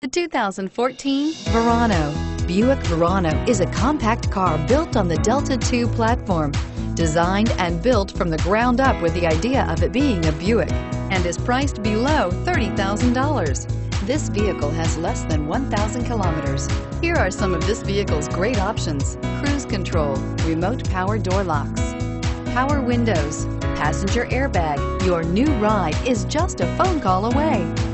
The 2014 Verano. Buick Verano is a compact car built on the Delta II platform, designed and built from the ground up with the idea of it being a Buick, and is priced below $30,000. This vehicle has less than 1,000 kilometers. Here are some of this vehicle's great options: cruise control, remote power door locks, power windows, passenger airbag. Your new ride is just a phone call away.